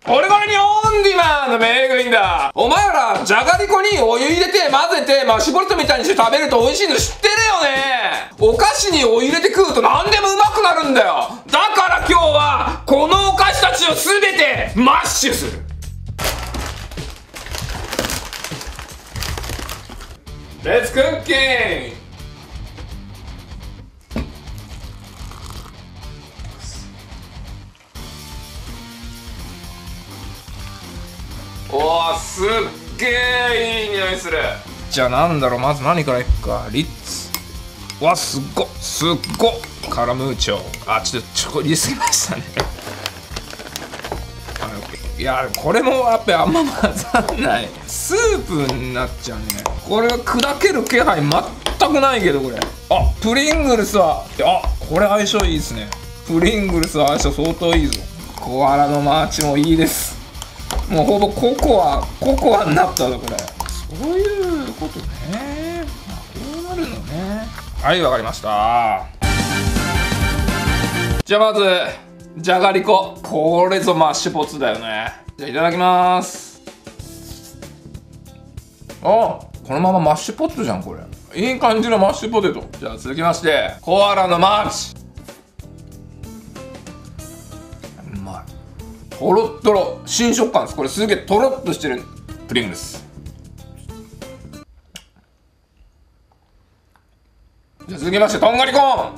これにオンディマンのメールがいいんだ。お前らじゃがりこにお湯入れて混ぜてマッシュポテトみたいにして食べると美味しいの知ってるよね。お菓子にお湯入れて食うと何でもうまくなるんだよ。だから今日はこのお菓子たちを全てマッシュする。レッツクッキング。おー、すっげえいい匂いする。じゃあなんだろう、まず何からいくか。リッツ。わ、すっごカラムーチョ。あ、ちょっとチョコ入れすぎましたね。いや、これもやっぱりあんま混ざんない。スープになっちゃうね。これは砕ける気配全くないけど、これ。あ、プリングルスは、これ相性いいですね。プリングルスは相性相当いいぞ。コアラのマーチもいいです。もうほぼココアになったぞ、これ。そういうことね。こうなるのね。はい、わかりました。じゃあまず、じゃがりこ。これぞマッシュポツだよね。じゃあいただきます。このままマッシュポテトじゃん、これ。いい感じのマッシュポテト。じゃあ続きまして、コアラのマーチ。うまい。とろっとろ。新食感です。これすげえとろっとしてるプリングルス。じゃあ続きまして、とんがりコー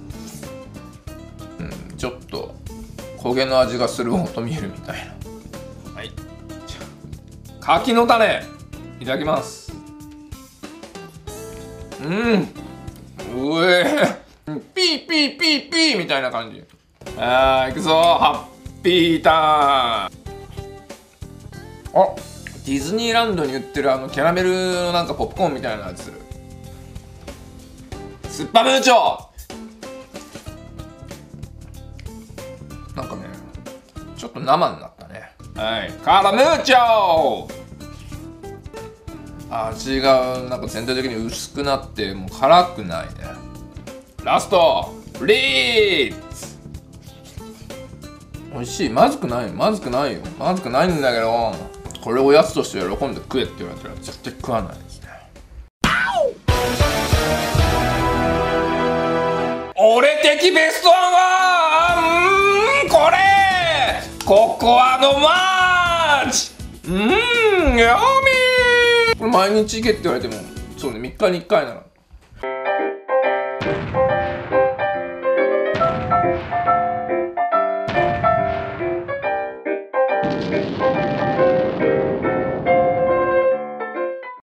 ン。ちょっと焦げの味がするオートミールみたいな。はい。柿の種いただきます。うえピーピーピーピーみたいな感じ。いくぞ、ハッピーターン。ディズニーランドに売ってるキャラメルのなんかポップコーンみたいな味する。スッパムーチョ。なんかね、ちょっと生になったね。はい、カラムーチョ。味がなんか全体的に薄くなってもう辛くないね。ラストリーツ。美味しい。まずくないよ。まずくないんだけど、これをおやつとして喜んで食えって言われたら絶対食わないですね。俺的ベストワンはこれココアのマーチ。ヤミー。これ毎日行けって言われても、そうね、3日に1回なら。